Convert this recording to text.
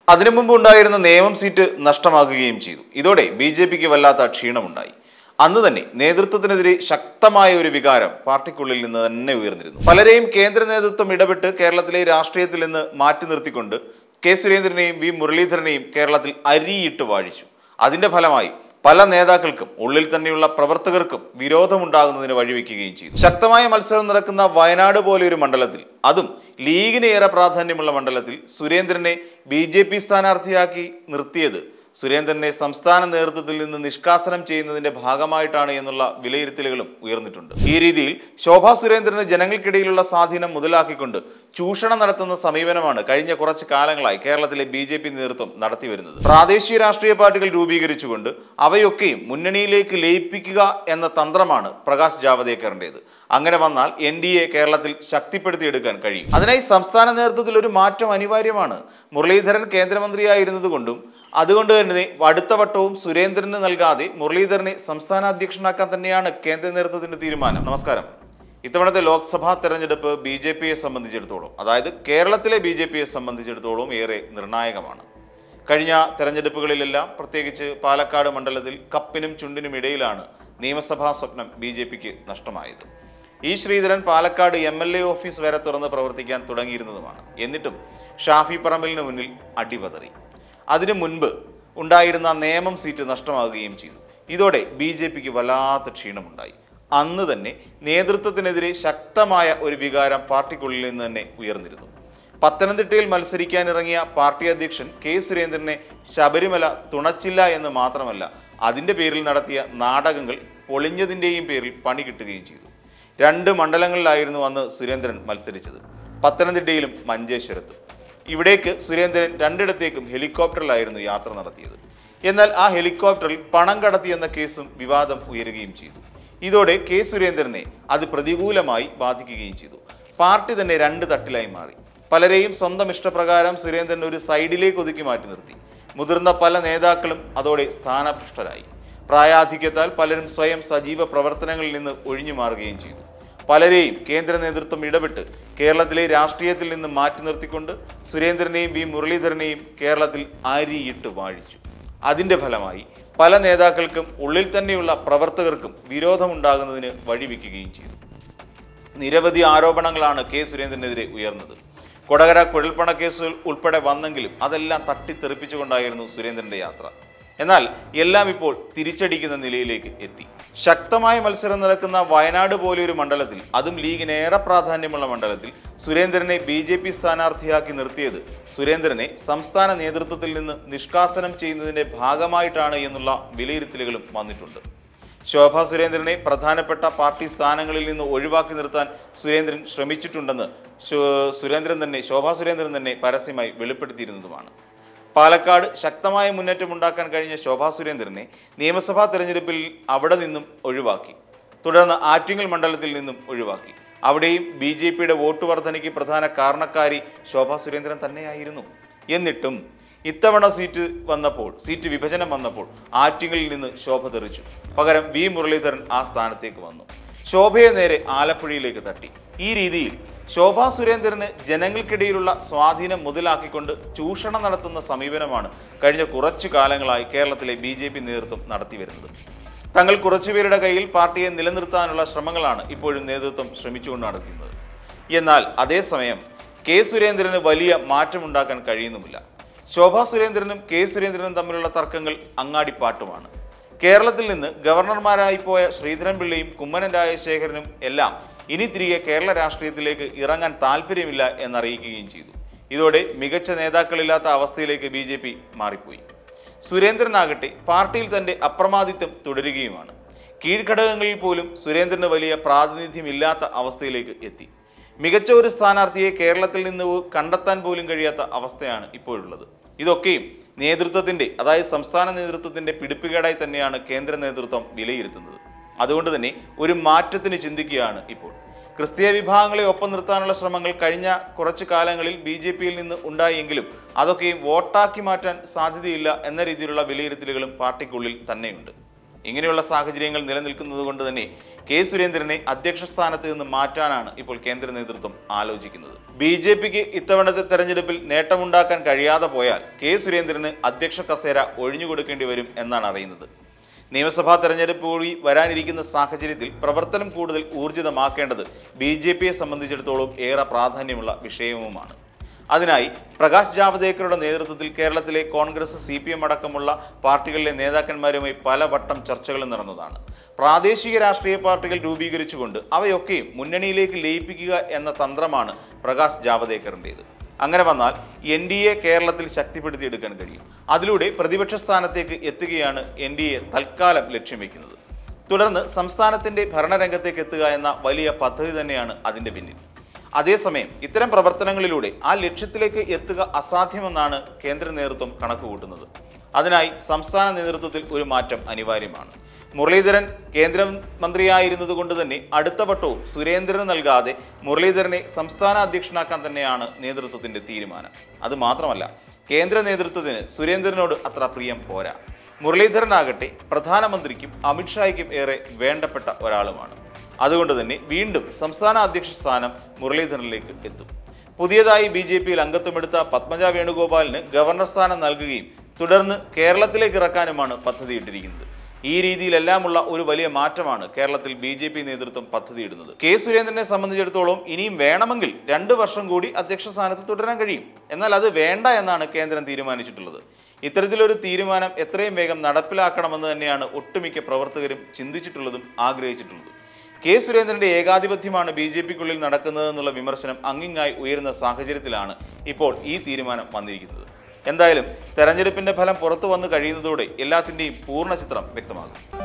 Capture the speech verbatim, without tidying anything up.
അതിനു മുമ്പ് ഉണ്ടായിരുന്ന നിയമം സീറ്റ് നഷ്ടമാകുകയും ചെയ്തു. ഇതോടെ ബി ജെ പിക്ക് വല്ലാത്ത ക്ഷീണമുണ്ടായി. അന്ന് തന്നെ നേതൃത്വത്തിനെതിരെ ശക്തമായ ഒരു വികാരം പാർട്ടിക്കുള്ളിൽ നിന്ന് തന്നെ ഉയർന്നിരുന്നു. പലരെയും കേന്ദ്ര നേതൃത്വം ഇടപെട്ട് കേരളത്തിലെ രാഷ്ട്രീയത്തിൽ നിന്ന് മാറ്റി നിർത്തിക്കൊണ്ട് കെ സുരേന്ദ്രനെയും വി മുരളീധരനെയും കേരളത്തിൽ അരിയിട്ട് വാഴിച്ചു. അതിന്റെ ഫലമായി പല നേതാക്കൾക്കും ഉള്ളിൽ തന്നെയുള്ള പ്രവർത്തകർക്കും വിരോധമുണ്ടാകുന്നതിന് വഴിവെക്കുകയും ചെയ്തു. ശക്തമായ മത്സരം നടക്കുന്ന വയനാട് പോലെ ഒരു മണ്ഡലത്തിൽ, അതും ലീഗിന് ഏറെ പ്രാധാന്യമുള്ള മണ്ഡലത്തിൽ സുരേന്ദ്രനെ ബി ജെ പി സ്ഥാനാർത്ഥിയാക്കി നിർത്തിയത് സുരേന്ദ്രനെ സംസ്ഥാന നേതൃത്വത്തിൽ നിന്ന് നിഷ്കാസനം ചെയ്യുന്നതിന്റെ ഭാഗമായിട്ടാണ് എന്നുള്ള വിലയിരുത്തലുകളും ഉയർന്നിട്ടുണ്ട്. ഈ രീതിയിൽ ശോഭാ സുരേന്ദ്രന് ജനങ്ങൾക്കിടയിലുള്ള സ്വാധീനം മുതലാക്കിക്കൊണ്ട് ചൂഷണം നടത്തുന്ന സമീപനമാണ് കഴിഞ്ഞ കുറച്ച് കാലങ്ങളായി കേരളത്തിലെ ബി ജെ പി നേതൃത്വം നടത്തിവരുന്നത്. പ്രാദേശിക രാഷ്ട്രീയ പാർട്ടികൾ രൂപീകരിച്ചുകൊണ്ട് അവയൊക്കെയും മുന്നണിയിലേക്ക് ലയിപ്പിക്കുക എന്ന തന്ത്രമാണ് പ്രകാശ് ജാവദേക്കറിന്റേത്. അങ്ങനെ വന്നാൽ എൻ ഡി എ കേരളത്തിൽ ശക്തിപ്പെടുത്തിയെടുക്കാൻ കഴിയും. അതിനായി സംസ്ഥാന നേതൃത്വത്തിൽ ഒരു മാറ്റം അനിവാര്യമാണ്. മുരളീധരൻ കേന്ദ്രമന്ത്രിയായിരുന്നത് കൊണ്ടും അതുകൊണ്ട് തന്നെ അടുത്ത വട്ടവും സുരേന്ദ്രന് നൽകാതെ മുരളീധരനെ സംസ്ഥാന അധ്യക്ഷനാക്കാൻ തന്നെയാണ് കേന്ദ്ര നേതൃത്വത്തിന്റെ തീരുമാനം. നമസ്കാരം. ഇത്തവണത്തെ ലോക്സഭാ തെരഞ്ഞെടുപ്പ് ബി ജെ പിയെ സംബന്ധിച്ചിടത്തോളം, അതായത് കേരളത്തിലെ ബി ജെ പിയെ സംബന്ധിച്ചിടത്തോളം ഏറെ നിർണായകമാണ്. കഴിഞ്ഞ തെരഞ്ഞെടുപ്പുകളിലെല്ലാം, പ്രത്യേകിച്ച് പാലക്കാട് മണ്ഡലത്തിൽ കപ്പിനും ചുണ്ടിനും ഇടയിലാണ് നിയമസഭാ സ്വപ്നം ബി ജെ പിക്ക് നഷ്ടമായത്. E Sreedharan Palakkad MLA office വരെ തുറന്ന് പ്രവർത്തിക്കാൻ തുടങ്ങിയിരുന്നതുമാണ്. എന്നിട്ടും ഷാഫി പറമ്പലിന് മുന്നിൽ അടിപതറി. അതിനു മുൻപ് ഉണ്ടായിരുന്ന നിയമം സീറ്റ് നഷ്ടമാകുകയും ചെയ്തു. ഇതോടെ ബി ജെ പിക്ക് വല്ലാത്ത ക്ഷീണമുണ്ടായി. അന്ന് തന്നെ നേതൃത്വത്തിനെതിരെ ശക്തമായ ഒരു വികാരം പാർട്ടിക്കുള്ളിൽ നിന്ന് തന്നെ ഉയർന്നിരുന്നു. പത്തനംതിട്ടയിൽ മത്സരിക്കാനിറങ്ങിയ പാർട്ടി അധ്യക്ഷൻ കെ സുരേന്ദ്രനെ ശബരിമല തുണച്ചില്ല എന്ന് മാത്രമല്ല, അതിൻ്റെ പേരിൽ നടത്തിയ നാടകങ്ങൾ പൊളിഞ്ഞതിൻ്റെയും പേരിൽ പണി കിട്ടുകയും ചെയ്തു. രണ്ട് മണ്ഡലങ്ങളിലായിരുന്നു അന്ന് സുരേന്ദ്രൻ മത്സരിച്ചത്, പത്തനംതിട്ടയിലും മഞ്ചേശ്വരത്തും. ഇവിടേക്ക് സുരേന്ദ്രൻ രണ്ടിടത്തേക്കും ഹെലികോപ്റ്ററിലായിരുന്നു യാത്ര നടത്തിയത്. എന്നാൽ ആ ഹെലികോപ്റ്ററിൽ പണം കടത്തിയെന്ന കേസും വിവാദം ഉയരുകയും ചെയ്തു. ഇതോടെ കെ സുരേന്ദ്രനെ അത് പ്രതികൂലമായി ബാധിക്കുകയും ചെയ്തു. പാർട്ടി തന്നെ രണ്ട് തട്ടിലായി മാറി. പലരെയും സ്വന്തം ഇഷ്ടപ്രകാരം സുരേന്ദ്രൻ ഒരു സൈഡിലേക്ക് ഒതുക്കി മാറ്റി നിർത്തി. മുതിർന്ന പല നേതാക്കളും അതോടെ സ്ഥാനഭ്രഷ്ടരായി. പ്രായാധിക്യത്താൽ പലരും സ്വയം സജീവ പ്രവർത്തനങ്ങളിൽ നിന്ന് ഒഴിഞ്ഞു മാറുകയും ചെയ്തു. പലരെയും കേന്ദ്ര നേതൃത്വം ഇടപെട്ട് കേരളത്തിലെ രാഷ്ട്രീയത്തിൽ നിന്ന് മാറ്റി നിർത്തിക്കൊണ്ട് സുരേന്ദ്രനെയും വി മുരളീധരനെയും കേരളത്തിൽ അരിയിട്ട് വാഴിച്ചു. അതിൻ്റെ ഫലമായി പല നേതാക്കൾക്കും ഉള്ളിൽ തന്നെയുള്ള പ്രവർത്തകർക്കും വിരോധമുണ്ടാകുന്നതിന് വഴിവെക്കുകയും ചെയ്തു. നിരവധി ആരോപണങ്ങളാണ് കെ സുരേന്ദ്രനെതിരെ ഉയർന്നത്. കൊടകര കുഴൽപ്പണ കേസുകൾ ഉൾപ്പെടെ വന്നെങ്കിലും അതെല്ലാം തട്ടിത്തെറിപ്പിച്ചുകൊണ്ടായിരുന്നു സുരേന്ദ്രന്റെ യാത്ര. എന്നാൽ എല്ലാം ഇപ്പോൾ തിരിച്ചടിക്കുന്ന നിലയിലേക്ക് എത്തി. ശക്തമായ മത്സരം നടക്കുന്ന വയനാട് പോലെയൊരു മണ്ഡലത്തിൽ, അതും ലീഗിന് ഏറെ പ്രാധാന്യമുള്ള മണ്ഡലത്തിൽ സുരേന്ദ്രനെ ബി ജെ പി സ്ഥാനാർത്ഥിയാക്കി നിർത്തിയത് സുരേന്ദ്രനെ സംസ്ഥാന നേതൃത്വത്തിൽ നിന്ന് നിഷ്കാസനം ചെയ്യുന്നതിന്റെ ഭാഗമായിട്ടാണ് എന്നുള്ള വിലയിരുത്തലുകളും വന്നിട്ടുണ്ട്. ശോഭാ സുരേന്ദ്രനെ പ്രധാനപ്പെട്ട പാർട്ടി സ്ഥാനങ്ങളിൽ നിന്ന് ഒഴിവാക്കി നിർത്താൻ സുരേന്ദ്രൻ ശ്രമിച്ചിട്ടുണ്ടെന്ന് സുരേന്ദ്രൻ തന്നെ ശോഭാ സുരേന്ദ്രൻ തന്നെ പരസ്യമായി വെളിപ്പെടുത്തിയിരുന്നതുമാണ്. പാലക്കാട് ശക്തമായ മുന്നേറ്റമുണ്ടാക്കാൻ കഴിഞ്ഞ ശോഭാ സുരേന്ദ്രനെ നിയമസഭാ തെരഞ്ഞെടുപ്പിൽ അവിടെ നിന്നും ഒഴിവാക്കി. തുടർന്ന് ആറ്റിങ്ങൽ മണ്ഡലത്തിൽ നിന്നും ഒഴിവാക്കി. അവിടെയും ബി ജെ പിയുടെ വോട്ട് വർധനയ്ക്ക് പ്രധാന കാരണക്കാരി ശോഭാ സുരേന്ദ്രൻ തന്നെയായിരുന്നു. എന്നിട്ടും ഇത്തവണ സീറ്റ് വന്നപ്പോൾ സീറ്റ് വിഭജനം വന്നപ്പോൾ ആറ്റിങ്ങലിൽ നിന്ന് ശോഭ തെറിച്ചു. പകരം വി മുരളീധരൻ ആ സ്ഥാനത്തേക്ക് വന്നു. ശോഭയെ നേരെ ആലപ്പുഴയിലേക്ക് തട്ടി. ഈ രീതിയിൽ ശോഭാ സുരേന്ദ്രന് ജനങ്ങൾക്കിടയിലുള്ള സ്വാധീനം മുതലാക്കിക്കൊണ്ട് ചൂഷണം നടത്തുന്ന സമീപനമാണ് കഴിഞ്ഞ കുറച്ചു കാലങ്ങളായി കേരളത്തിലെ ബി ജെ പി നേതൃത്വം നടത്തിവരുന്നത്. തങ്ങൾ കുറച്ചുപേരുടെ കയ്യിൽ പാർട്ടിയെ നിലനിർത്താനുള്ള ശ്രമങ്ങളാണ് ഇപ്പോഴും നേതൃത്വം ശ്രമിച്ചുകൊണ്ട് നടത്തുന്നത്. എന്നാൽ അതേസമയം കെ സുരേന്ദ്രന് വലിയ മാറ്റമുണ്ടാക്കാൻ കഴിയുന്നുമില്ല. ശോഭാ സുരേന്ദ്രനും കെ സുരേന്ദ്രനും തമ്മിലുള്ള തർക്കങ്ങൾ അങ്ങാടിപ്പാട്ടുമാണ്. കേരളത്തിൽ നിന്ന് ഗവർണർമാരായി പോയ ശ്രീധരൻപിള്ളയും കുമ്മനം രാജശേഖരനും എല്ലാം ഇനി തിരികെ കേരള രാഷ്ട്രീയത്തിലേക്ക് ഇറങ്ങാൻ താല്പര്യമില്ല എന്നറിയിക്കുകയും ചെയ്തു. ഇതോടെ മികച്ച നേതാക്കളില്ലാത്ത അവസ്ഥയിലേക്ക് ബി ജെ പി മാറിപ്പോയി. സുരേന്ദ്രനാകട്ടെ പാർട്ടിയിൽ തന്റെ അപ്രമാദിത്വം തുടരുകയുമാണ്. കീഴ്ഘടകങ്ങളിൽ പോലും സുരേന്ദ്രന് വലിയ പ്രാതിനിധ്യമില്ലാത്ത അവസ്ഥയിലേക്ക് എത്തി. മികച്ച ഒരു സ്ഥാനാർത്ഥിയെ കേരളത്തിൽ നിന്ന് കണ്ടെത്താൻ പോലും കഴിയാത്ത അവസ്ഥയാണ് ഇപ്പോഴുള്ളത്. ഇതൊക്കെയും നേതൃത്വത്തിന്റെ, അതായത് സംസ്ഥാന നേതൃത്വത്തിന്റെ പിടിപ്പുകേടായി തന്നെയാണ് കേന്ദ്ര നേതൃത്വം വിലയിരുത്തുന്നത്. അതുകൊണ്ട് തന്നെ ഒരു മാറ്റത്തിന് ചിന്തിക്കുകയാണ് ഇപ്പോൾ. ക്രിസ്തീയ വിഭാഗങ്ങളെ ഒപ്പം നിർത്താനുള്ള ശ്രമങ്ങൾ കഴിഞ്ഞ കുറച്ചു കാലങ്ങളിൽ ബി ജെ പിയിൽ നിന്ന് ഉണ്ടായെങ്കിലും അതൊക്കെ വോട്ടാക്കി മാറ്റാൻ സാധ്യതയില്ല എന്ന രീതിയിലുള്ള വിലയിരുത്തലുകളും പാർട്ടിക്കുള്ളിൽ തന്നെയുണ്ട്. ഇങ്ങനെയുള്ള സാഹചര്യങ്ങൾ നിലനിൽക്കുന്നത് കൊണ്ട് തന്നെ കെ സുരേന്ദ്രനെ അധ്യക്ഷ സ്ഥാനത്ത് നിന്ന് മാറ്റാനാണ് ഇപ്പോൾ കേന്ദ്ര നേതൃത്വം ആലോചിക്കുന്നത്. ബി ജെ പിക്ക് ഇത്തവണത്തെ തെരഞ്ഞെടുപ്പിൽ നേട്ടമുണ്ടാക്കാൻ കഴിയാതെ പോയാൽ കെ സുരേന്ദ്രന് അധ്യക്ഷ കസേര ഒഴിഞ്ഞുകൊടുക്കേണ്ടി വരും എന്നാണ് അറിയുന്നത്. നിയമസഭാ തെരഞ്ഞെടുപ്പ് കൂടി വരാനിരിക്കുന്ന സാഹചര്യത്തിൽ പ്രവർത്തനം കൂടുതൽ ഊർജിതമാക്കേണ്ടത് ബി ജെ പിയെ സംബന്ധിച്ചിടത്തോളം ഏറെ പ്രാധാന്യമുള്ള വിഷയവുമാണ്. അതിനായി പ്രകാശ് ജാവദേക്കറുടെ നേതൃത്വത്തിൽ കേരളത്തിലെ കോൺഗ്രസ്, സി പി എം അടക്കമുള്ള പാർട്ടികളിലെ നേതാക്കന്മാരുമായി പലവട്ടം ചർച്ചകളും നടന്നതാണ്. പ്രാദേശിക രാഷ്ട്രീയ പാർട്ടികൾ രൂപീകരിച്ചുകൊണ്ട് അവയൊക്കെയും മുന്നണിയിലേക്ക് ലയിപ്പിക്കുക എന്ന തന്ത്രമാണ് പ്രകാശ് ജാവദേക്കറിൻ്റേത്. അങ്ങനെ വന്നാൽ എൻ ഡി എ കേരളത്തിൽ ശക്തിപ്പെടുത്തിയെടുക്കാൻ കഴിയും. അതിലൂടെ പ്രതിപക്ഷ സ്ഥാനത്തേക്ക് എത്തുകയാണ് എൻ ഡി എ തൽക്കാലം ലക്ഷ്യം വയ്ക്കുന്നത്. തുടർന്ന് സംസ്ഥാനത്തിന്റെ ഭരണരംഗത്തേക്ക് എത്തുക എന്ന വലിയ പദ്ധതി തന്നെയാണ് അതിന്റെ പിന്നിൽ. അതേസമയം ഇത്തരം പ്രവർത്തനങ്ങളിലൂടെ ആ ലക്ഷ്യത്തിലേക്ക് എത്തുക അസാധ്യമെന്നാണ് കേന്ദ്ര നേതൃത്വം കണക്കുകൂട്ടുന്നത്. അതിനായി സംസ്ഥാന നേതൃത്വത്തിൽ ഒരു മാറ്റം അനിവാര്യമാണ്. മുരളീധരൻ കേന്ദ്രമന്ത്രിയായിരുന്നത് കൊണ്ട് തന്നെ അടുത്ത വട്ടവും സുരേന്ദ്രന് നൽകാതെ മുരളീധരനെ സംസ്ഥാന അധ്യക്ഷനാക്കാൻ തന്നെയാണ് നേതൃത്വത്തിന്റെ തീരുമാനം. അത് മാത്രമല്ല, കേന്ദ്ര നേതൃത്വത്തിന് സുരേന്ദ്രനോട് അത്ര പ്രിയം പോരാ. മുരളീധരനാകട്ടെ പ്രധാനമന്ത്രിക്കും അമിത്ഷായ്ക്കും ഏറെ വേണ്ടപ്പെട്ട ഒരാളുമാണ്. അതുകൊണ്ട് തന്നെ വീണ്ടും സംസ്ഥാന അധ്യക്ഷ സ്ഥാനം മുരളീധരനിലേക്ക് എത്തും. പുതിയതായി ബി ജെ പിയിൽ അംഗത്വമെടുത്ത പത്മജ വേണുഗോപാലിന് ഗവർണർ സ്ഥാനം നൽകുകയും തുടർന്ന് കേരളത്തിലേക്ക് ഇറക്കാനുമാണ് പദ്ധതിയിട്ടിരിക്കുന്നത്. ഈ രീതിയിലെല്ലാമുള്ള ഒരു വലിയ മാറ്റമാണ് കേരളത്തിൽ ബി ജെ പി നേതൃത്വം പദ്ധതിയിടുന്നത്. കെ സുരേന്ദ്രനെ സംബന്ധിച്ചിടത്തോളം ഇനിയും വേണമെങ്കിൽ രണ്ട് വർഷം കൂടി അധ്യക്ഷ സ്ഥാനത്ത് തുടരാൻ കഴിയും. എന്നാൽ അത് വേണ്ട എന്നാണ് കേന്ദ്രം തീരുമാനിച്ചിട്ടുള്ളത്. ഇത്തരത്തിലൊരു തീരുമാനം എത്രയും വേഗം നടപ്പിലാക്കണമെന്ന് തന്നെയാണ് ഒട്ടുമിക്ക പ്രവർത്തകരും ചിന്തിച്ചിട്ടുള്ളതും ആഗ്രഹിച്ചിട്ടുള്ളതും. കെ സുരേന്ദ്രന്റെ ഏകാധിപത്യമാണ് ബി ജെ പിക്കുള്ളിൽ നടക്കുന്നതെന്നുള്ള വിമർശനം അങ്ങിങ്ങായി ഉയരുന്ന സാഹചര്യത്തിലാണ് ഇപ്പോൾ ഈ തീരുമാനം വന്നിരിക്കുന്നത്. എന്തായാലും തെരഞ്ഞെടുപ്പിന്റെ ഫലം പുറത്തു വന്നു കഴിയുന്നതോടെ എല്ലാത്തിന്റെയും പൂർണ്ണ ചിത്രം വ്യക്തമാകും.